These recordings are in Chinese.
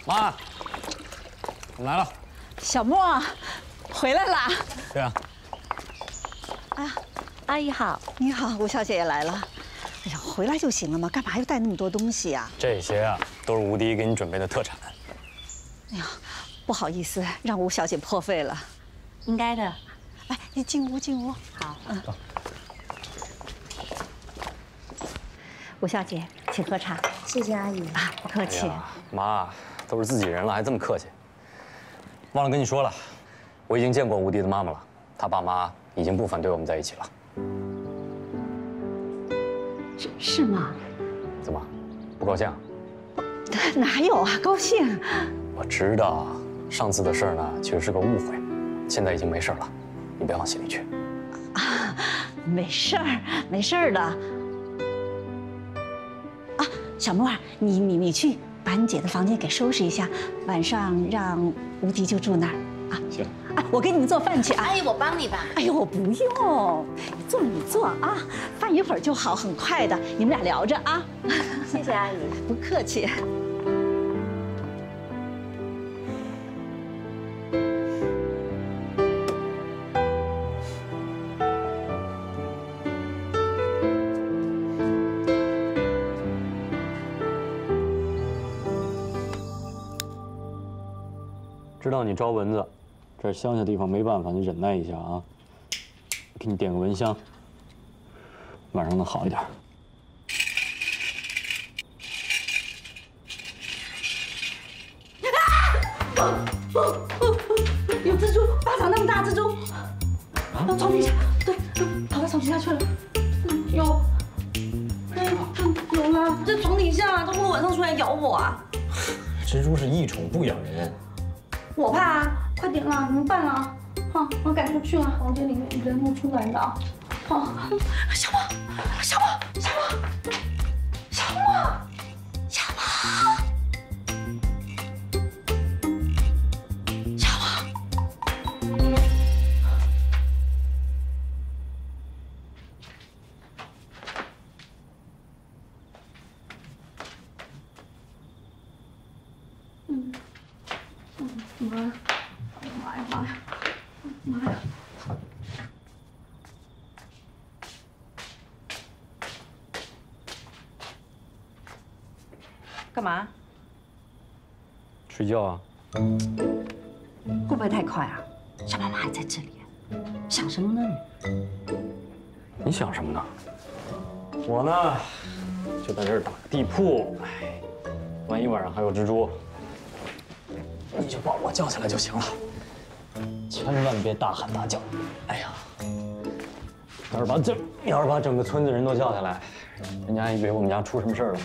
妈，我来了。 小莫，回来啦。 对啊。 哎呀，阿姨好，你好，吴小姐也来了。哎呀，回来就行了嘛，干嘛又带那么多东西呀？ 这些啊，都是吴迪给你准备的特产。 哎呀，不好意思，让吴小姐破费了。 应该的。 来，你进屋，进屋。 好， 走。 吴小姐，请喝茶。 谢谢阿姨啊，不客气。 妈，都是自己人了，还这么客气。忘了跟你说了，我已经见过吴迪的妈妈了，他爸妈已经不反对我们在一起了。 是吗？ 怎么，不高兴？ 哪有啊，高兴。 我知道，上次的事儿呢，其实是个误会，现在已经没事了，你别往心里去。 啊，没事儿，没事儿的。啊，小莫，你去把你姐的房间给收拾一下，晚上让吴迪就住那儿啊。 行。 啊，我给你们做饭去啊。 阿姨，我帮你吧。 哎呦，我不用，你做啊，饭一会儿就好，很快的。你们俩聊着啊。 谢谢阿姨。 不客气。 知道你招蚊子，这是乡下地方没办法，你忍耐一下啊。给你点个蚊香，晚上能好一点。 有蜘蛛，巴掌那么大蜘蛛，到床底下，对，跑到床底下去了。有，有啦，在床底下，它会不会晚上出来咬我啊？ 蜘蛛是益虫，不咬人。 我怕啊！快点啦，怎么办啊？好，我赶出去了，房间里面人会出来的。好，小莫，小莫，小莫，小莫，小莫。妈呀！干嘛？ 睡觉啊？ 会不会太快啊？小妈妈还在这里，想什么呢你？ 你想什么呢？我呢，就在这儿打个地铺。哎，万一晚上还有蜘蛛，你就把我叫起来就行了，千万别大喊大叫。哎呀，要是把整个村子人都叫下来，人家以为我们家出什么事儿了。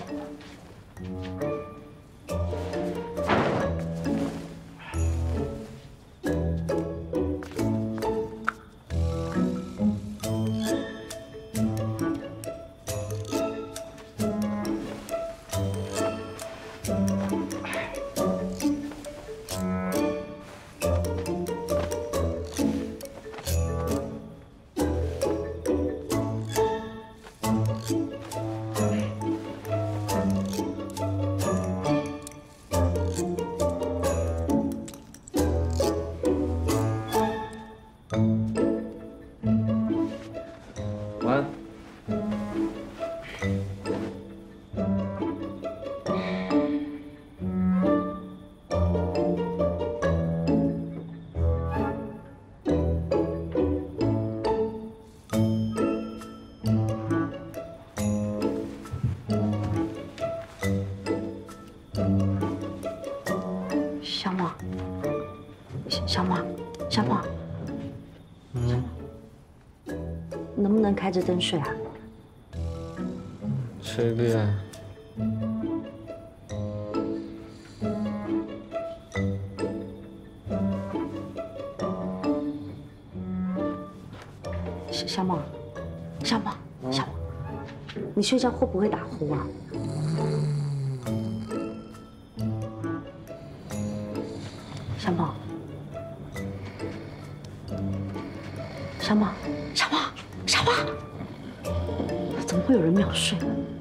晚安。 小莫，小莫，小莫，能不能开着灯睡啊？ 随便。 小莫，小莫，小莫，你睡觉会不会打呼啊？小莫，小莫，小莫，小莫，怎么会有人秒睡呢？